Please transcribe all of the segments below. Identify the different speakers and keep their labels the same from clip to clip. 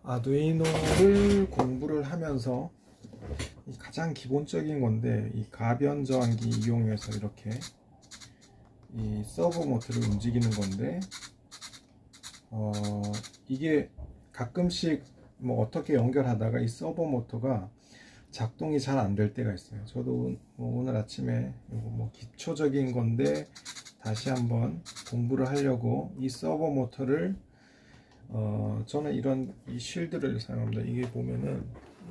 Speaker 1: 아두이노를 공부를 하면서 가장 기본적인 건데, 이 가변 저항기 이용해서 이렇게 이 서버 모터를 움직이는 건데, 이게 가끔씩 뭐 어떻게 연결하다가 이 서버 모터가 작동이 잘 안 될 때가 있어요. 저도 뭐 오늘 아침에 이거 뭐 기초적인 건데 다시 한번 공부를 하려고 이 서버 모터를 저는 이런 이 쉴드를 사용합니다. 이게 보면은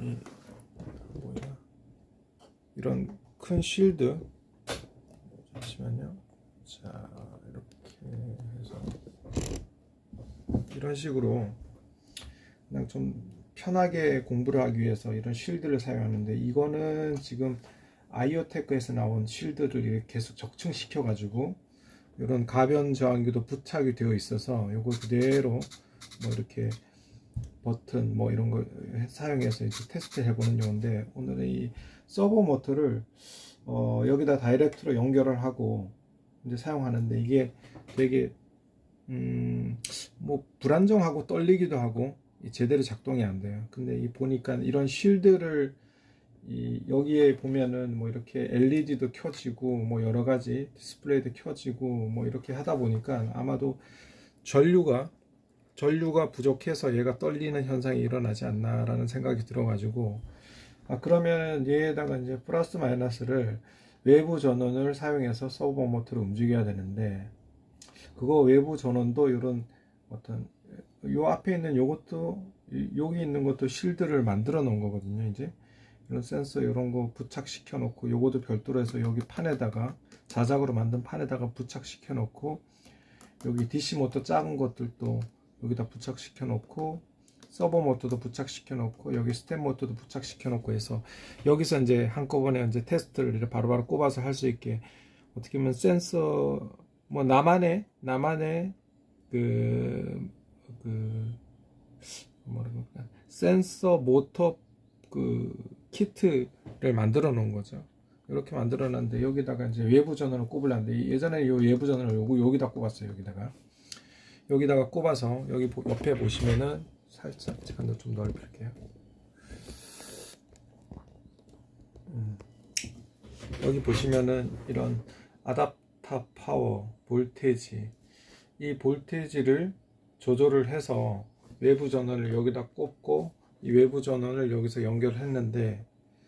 Speaker 1: 이런 큰 쉴드, 잠시만요. 자, 이렇게 해서 이런 식으로 그냥 좀 편하게 공부를 하기 위해서 이런 쉴드를 사용하는데, 이거는 지금 아이오테크에서 나온 쉴드를 계속 적층시켜 가지고 이런 가변 저항기도 부착이 되어 있어서 이거 그대로 뭐 이렇게 버튼 뭐 이런 거 사용해서 이제 테스트 해보는 용인데, 오늘은 이 서버 모터를 여기다 다이렉트로 연결을 하고 이제 사용하는데, 이게 되게 뭐 불안정하고 떨리기도 하고 제대로 작동이 안 돼요. 근데 이 보니까 이런 쉴드를 여기에 보면은 뭐 이렇게 LED도 켜지고 뭐 여러 가지 디스플레이도 켜지고 뭐 이렇게 하다 보니까 아마도 전류가 부족해서 얘가 떨리는 현상이 일어나지 않나 라는 생각이 들어 가지고, 그러면 얘에다가 이제 플러스 마이너스를 외부 전원을 사용해서 서버 모터를 움직여야 되는데, 그거 외부 전원도 이런 어떤 요 앞에 있는 요것도, 여기 있는 것도 쉴드를 만들어 놓은 거거든요. 이제 이런 센서 이런 거 부착시켜 놓고, 요것도 별도로 해서 여기 판에다가 자작으로 만든 판에다가 부착시켜 놓고, 여기 DC 모터 작은 것들도 여기다 부착시켜 놓고, 서버 모터도 부착시켜 놓고, 여기 스텝 모터도 부착시켜 놓고 해서 여기서 이제 한꺼번에 이제 테스트를 바로바로 꼽아서 할 수 있게, 어떻게 보면 센서 뭐 나만의 뭐랄까 센서 모터 키트를 만들어 놓은 거죠. 이렇게 만들어 놨는데, 여기다가 이제 외부 전원을 꼽으려는데, 예전에 이 외부 전원을 여기다 꼽았어요. 여기다가 꼽아서 여기 옆에 보시면은 살짝 제가 좀 넓힐게요. 여기 보시면은 이런 아답터 파워 볼테지, 이 볼테지를 조절을 해서 외부 전원을 여기다 꼽고 이 외부 전원을 여기서 연결했는데,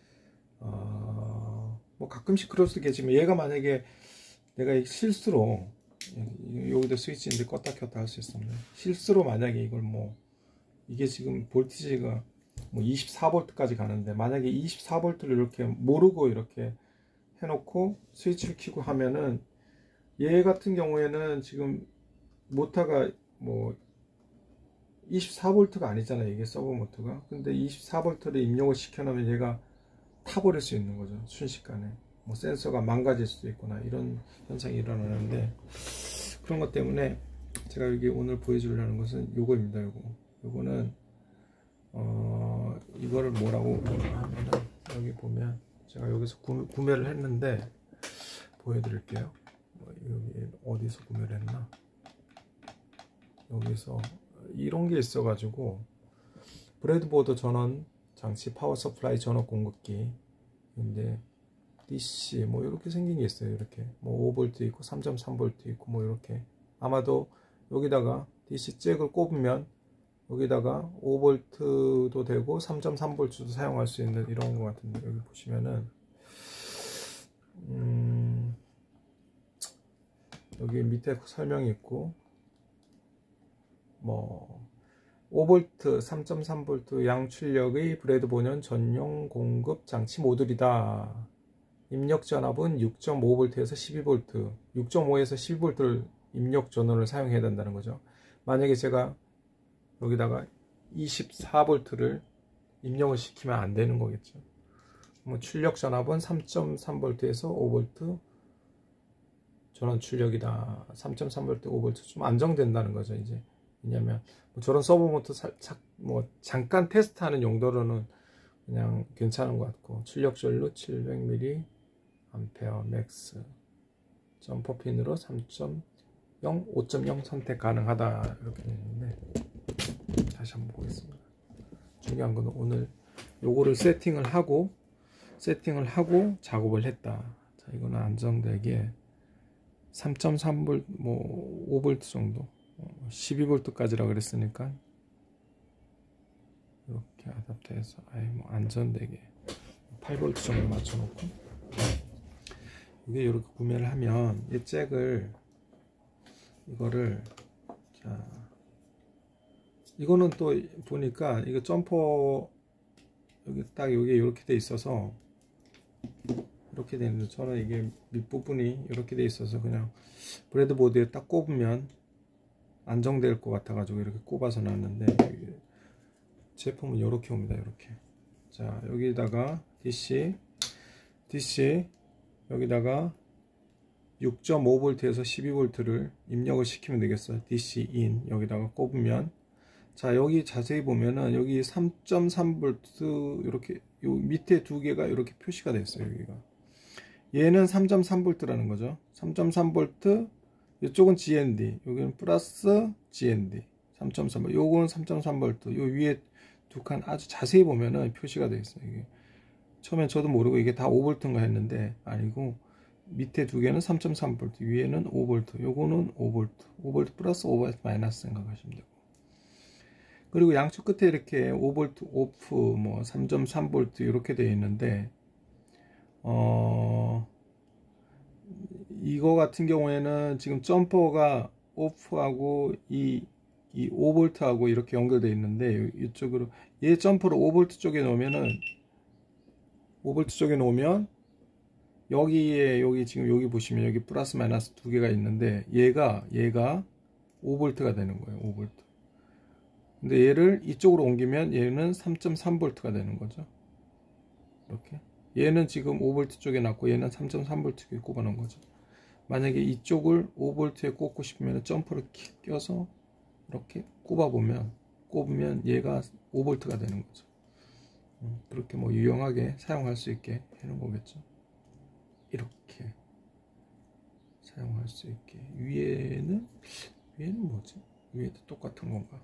Speaker 1: 뭐 가끔씩 그럴 수도 있겠지만, 얘가 만약에 내가 실수로 여기다 스위치인데 껐다 켰다 할 수 있었네. 실수로 만약에 이걸 뭐 이게 지금 볼티지가 뭐 24V까지 가는데, 만약에 24V를 이렇게 모르고 이렇게 해놓고 스위치를 켜고 하면은, 얘 같은 경우에는 지금 모터가 뭐 24V가 아니잖아요. 이게 서버 모터가. 근데 24V를 입력을 시켜놓으면 얘가 타버릴 수 있는 거죠. 순식간에. 뭐 센서가 망가질 수도 있거나 이런 현상이 일어나는데, 그런 것 때문에 제가 여기 오늘 보여주려는 것은 요거입니다. 요거는 이거를 뭐라고 하면은, 여기 보면 제가 여기서 구매를 했는데 보여드릴게요. 여기 어디서 구매를 했나? 여기서 이런 게 있어 가지고, 브레드보드 전원 장치 파워 서플라이 전원 공급기 인데, DC 뭐 이렇게 생긴 게 있어요. 이렇게 뭐 5V 있고 3.3V 있고 뭐 이렇게, 아마도 여기다가 DC 잭을 꼽으면 여기다가 5V도 되고 3.3V도 사용할 수 있는 이런 것 같은데, 여기 보시면은 여기 밑에 설명이 있고, 뭐 5V, 3.3V 양 출력의 브레드보드 전용 공급 장치 모듈이다. 입력 전압은 6.5V에서 12V, 6.5에서 12V를 입력 전원을 사용해야 된다는 거죠. 만약에 제가 여기다가 24V를 입력을 시키면 안 되는 거겠죠. 뭐 출력 전압은 3.3V에서 5V 전원 출력이다. 3.3V, 5V 좀 안정된다는 거죠. 이제 왜냐면 뭐 저런 서버 모터 살짝 뭐 잠깐 테스트하는 용도로는 그냥 괜찮은 것 같고, 출력 전류 700mA 맥스, 점퍼 핀으로 3.0, 5.0 선택 가능하다 이렇게 되어 있는데, 다시 한번 보겠습니다. 중요한 거는 오늘 요거를 세팅을 하고 작업을 했다. 자, 이거는 안정되게 3.3V 뭐 5V 정도 12V까지라 그랬으니까 이렇게 아답터해서 아예 뭐 안전되게 8V 정도 맞춰놓고, 이게 이렇게 구매를 하면 이 잭을 이거를, 자 이거는 또 보니까 이거 점퍼 여기 딱 여기 이렇게 돼 있어서 이렇게 돼 있는데, 저는 이게 밑부분이 이렇게 돼 있어서 그냥 브레드보드에 딱 꼽으면 안정될 것 같아 가지고 이렇게 꼽아서 놨는데, 제품은 이렇게 옵니다. 이렇게. 자, 여기다가 DC 여기다가 6.5V에서 12V를 입력을 시키면 되겠어요. DC in 여기다가 꼽으면, 자 여기 자세히 보면은 여기 3.3V 이렇게 요 밑에 두 개가 이렇게 표시가 됐어요. 여기가 얘는 3.3V라는 거죠. 3.3V, 이쪽은 GND, 여기는 플러스 GND 3.3V, 요거는 3.3V. 요 위에 두 칸 아주 자세히 보면은 표시가 되어 있어요. 이게 처음엔 저도 모르고 이게 다 5V인가 했는데 아니고, 밑에 두 개는 3.3V, 위에는 5V, 요거는 5V 플러스 5V 마이너스 생각하시면 되고, 그리고 양쪽 끝에 이렇게 5V 오프, 뭐 3.3V 이렇게 되어 있는데, 이거 같은 경우에는 지금 점퍼가 오프하고 이 5V하고 이렇게 연결되어 있는데, 이쪽으로 얘 점퍼를 5V 쪽에 놓으면은 5V 쪽에 놓으면 여기에 여기 지금 여기 보시면 여기 플러스 마이너스 두 개가 있는데, 얘가 5V가 되는 거예요. 5V. 근데 얘를 이쪽으로 옮기면 얘는 3.3V가 되는 거죠. 이렇게. 얘는 지금 5V 쪽에 놨고 얘는 3.3V 쪽에 꼽아 놓은 거죠. 만약에 이쪽을 5V에 꽂고 싶으면 점퍼를 껴서 이렇게 꼽으면 얘가 5V가 되는 거죠. 그렇게 뭐 유용하게 사용할 수 있게 해놓은 거겠죠. 이렇게 사용할 수 있게. 위에는 뭐지? 위에도 똑같은 건가?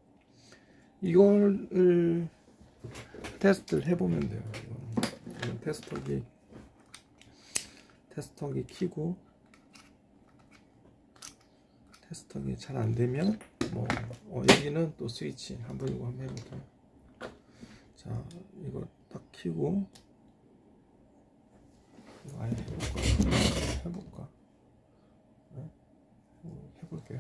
Speaker 1: 이걸 테스트를 해보면 돼요. 이건 테스터기 키고, 테스터기 잘 안되면 뭐 여기는 또 스위치 한번 이거 한번 해볼게요. 자, 이거 딱 키고 이거 아예 해볼까? 네? 해볼게요.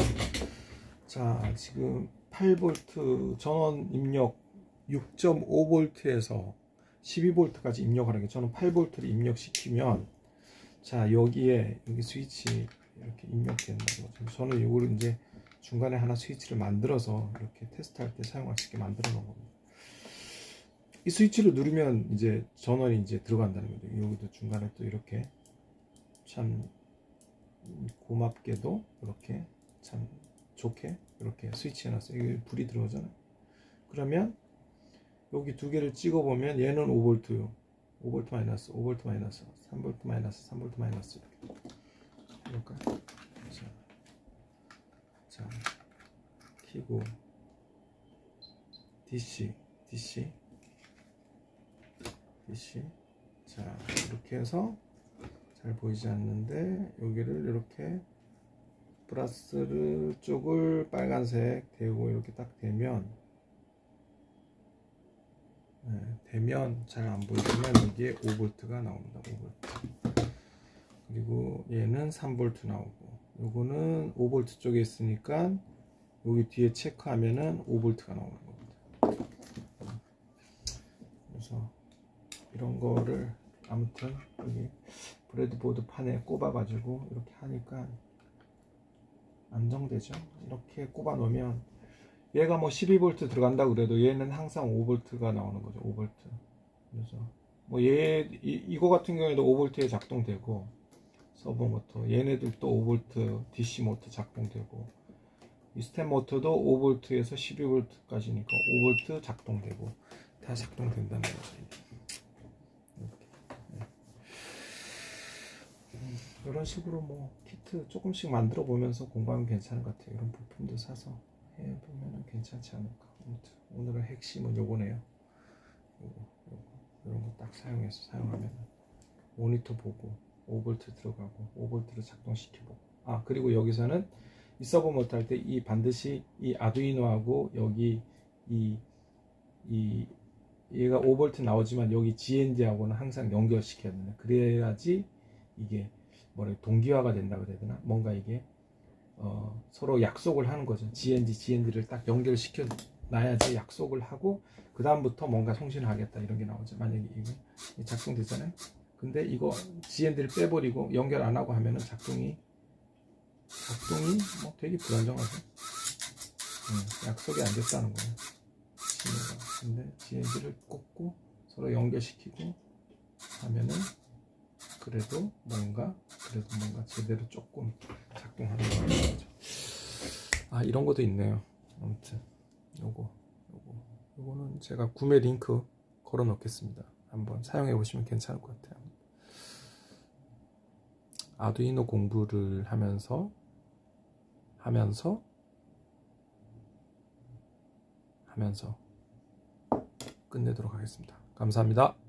Speaker 1: 자, 지금 8V 전원 입력 6.5V에서 12V까지 입력하는 게, 저는 8V를 입력시키면, 자 여기 스위치 이렇게 입력된다는 거죠. 저는 이거를 이제 중간에 하나 스위치를 만들어서 이렇게 테스트할 때 사용할 수 있게 만들어 놓은 겁니다. 이 스위치를 누르면 이제 전원이 이제 들어간다는 거죠. 여기도 중간에 또 이렇게 참 고맙게도 이렇게 참 좋게 이렇게 스위치 해놨어요. 이게 불이 들어오잖아요. 그러면 여기 두 개를 찍어 보면 얘는 5V요. 5V 마이너스, 5V 마이너스, 3V 마이너스, 3V 마이너스 이렇게 해볼까요? 자, 키고 DC. 자, 이렇게 해서 잘 보이지 않는데 여기를 이렇게 플러스 쪽을 빨간색 대고 이렇게 딱 대면, 되면 잘 안 보이지만 여기에 5V가 나옵니다. 5V. 그리고 얘는 3V 나오고, 요거는 5V 쪽에 있으니까 여기 뒤에 체크하면은 5V가 나오는 겁니다. 그래서 이런 거를 아무튼 여기 브레드보드 판에 꼽아 가지고 이렇게 하니까 안정되죠. 이렇게 꼽아 놓으면 얘가 뭐 12V 들어간다고 그래도 얘는 항상 5V가 나오는 거죠. 5V. 그래서 뭐 이거 같은 경우에도 5V에 작동되고, 서버 모터 얘네들도 5V DC 모터 작동되고, 이 스텝 모터도 5V에서 12V까지니까 5V 작동되고 다 작동된다는 거죠. 이렇게. 이런 식으로 뭐 키트 조금씩 만들어 보면서 공부하면 괜찮은 것 같아요. 이런 부품도 사서 해보면 괜찮지 않을까. 오늘은 핵심은 요거네요. 이런 거 딱 사용하면 모니터 보고 5V 들어가고 5V를 작동시켜보고, 그리고 여기서는 이 서버 모드 할 때 이 반드시 이 아두이노하고 여기 얘가 5V 나오지만 여기 GND하고는 항상 연결시켜야 된다. 그래야지 이게 동기화가 된다고 해야 되나? 뭔가 이게 서로 약속을 하는 거죠. GND를 딱 연결시켜 놔야지 약속을 하고 그 다음부터 뭔가 송신을 하겠다 이런 게 나오죠. 만약에 이게 작동되잖아요. 근데 이거 GND를 빼버리고 연결 안 하고 하면은 작동이 되게 불안정하죠. 약속이 안 됐다는 거예요. 근데 GND를 꽂고 서로 연결시키고 하면은 그래도 뭔가 제대로 조금 작동하는 거죠. 이런 것도 있네요. 아무튼 요거는 제가 구매 링크 걸어 놓겠습니다. 한번 사용해 보시면 괜찮을 것 같아요. 아두이노 공부를 하면서 끝내도록 하겠습니다. 감사합니다.